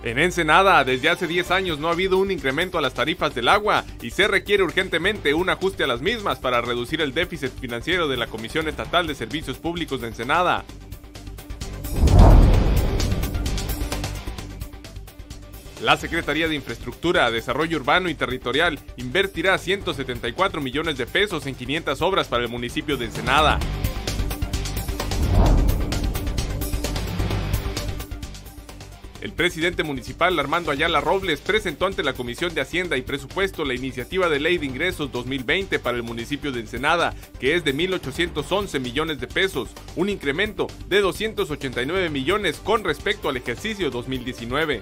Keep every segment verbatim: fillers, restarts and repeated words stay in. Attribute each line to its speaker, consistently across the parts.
Speaker 1: En Ensenada, desde hace diez años no ha habido un incremento a las tarifas del agua y se requiere urgentemente un ajuste a las mismas para reducir el déficit financiero de la Comisión Estatal de Servicios Públicos de Ensenada. La Secretaría de Infraestructura, Desarrollo Urbano y Territorial invertirá ciento setenta y cuatro millones de pesos en quinientas obras para el municipio de Ensenada. El presidente municipal Armando Ayala Robles presentó ante la Comisión de Hacienda y Presupuesto la iniciativa de Ley de Ingresos dos mil veinte para el municipio de Ensenada, que es de mil ochocientos once millones de pesos, un incremento de doscientos ochenta y nueve millones con respecto al ejercicio dos mil diecinueve.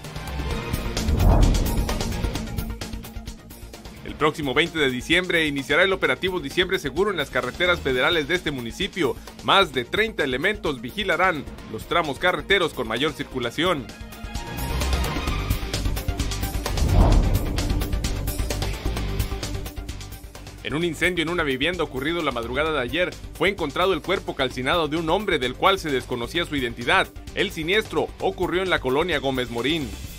Speaker 1: El próximo veinte de diciembre iniciará el operativo Diciembre Seguro en las carreteras federales de este municipio. Más de treinta elementos vigilarán los tramos carreteros con mayor circulación. En un incendio en una vivienda ocurrido la madrugada de ayer, fue encontrado el cuerpo calcinado de un hombre del cual se desconocía su identidad. El siniestro ocurrió en la colonia Gómez Morín.